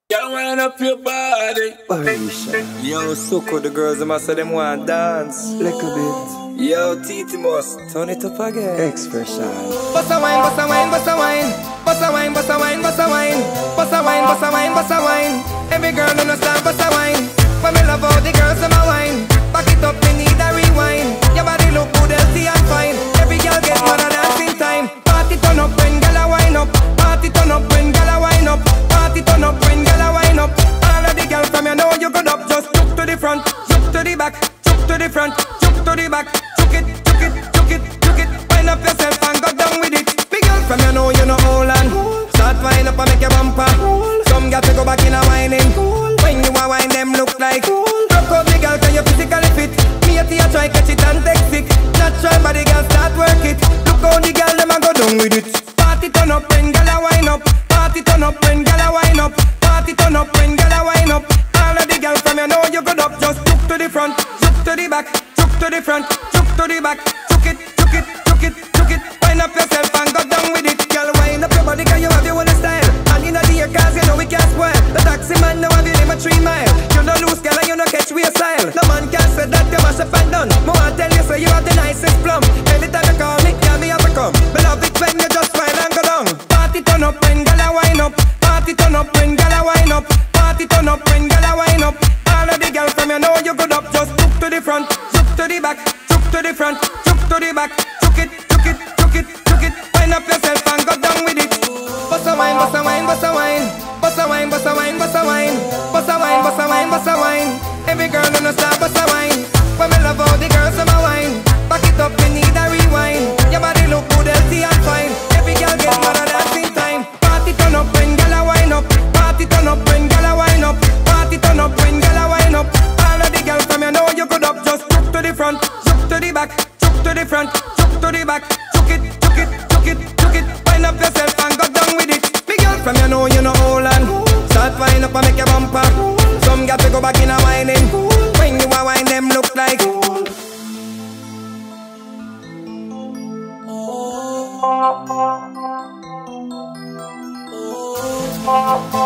Y'all wind up your body. Barisha. Yo, Suko, the girls them say them want dance. Little bit. Yo, Titi must turn it up again. Expression. Bossa wine, bossa wine, bossa wine. Bossa wine, bossa wine, bossa wine. Bossa wine, bossa wine, bossa wine. Every girl understand bossa wine. When me love all the girls them a wine. Back it up, me need a rewind. Your body look good, healthy and fine. Every girl get mad at dancing time. Party turn up when girl a wine up. Party turn up when girl a wine up. Party turn up when girl a wine up. All of the girls from you know you good up. Just look to the front, look to the back, look to the front, look to the back. Chuck it, chuck it, chuck it, chuck it. Wind up yourself and go down with it. Big girl from you know hold on. Start wind up and make your bumper. Some girls to go back in a whining. When you a wine them look like rock out the girl cause you physically fit. Me a tea try catch it and take sick. Natural body girl start work it. Look how the girl them a go down with it. Party turn up when girl a wine up. Party turn up when girl a wine up. Party turn up when girl a wine up. All of the girls from you know you good up. Just look to the front, look to the back, look to the front, look to the back. Chuck it, chuck it, chuck it, chuck it. Wind up yourself and go down with it. Girl wind up your body cause you have your own style. And in the year cause you know we can't spoil. The taxi man now have you name a 3 mile. You no lose girl and you no catch with your style. No man can say that you mash up and done. More I tell you say you have the nicest plum. Anytime you call me, girl me have to come. Me love it when you just wind and go down. Party turn up when girl a wind up. Party turn up when girl a wind up. Party turn up when girl a wind up. All of the girls from you know you good up. Just look to the front, look to the back, look to the front, look to the back. Chuck it, chuck it, chuck it, chuck it. Wind up yourself and go down with it. Bossa wine, bossa wine, bossa wine. Bossa wine, bossa wine, bossa wine. Bossa wine, bossa wine, bossa wine. Every girl understand bossa wine. When me love all the girls in my wine. Back it up, me need a rewind. Your body look good, healthy and fine. Every girl get mad at dancing time. Party turn up when girl a wine up. Party turn up when girl a wine up. Party turn up when girl a wine up. All of the girls from you know you good up. Just look to the front, look to the back, look to the front, look to the back. Chuck it, chuck it, chuck it, chuck it. Wind up yourself and go down with it. Big girl from you know hold on. Start wind up and make your bumper. Some got to go back in a whining. When you a wine them look like Oh.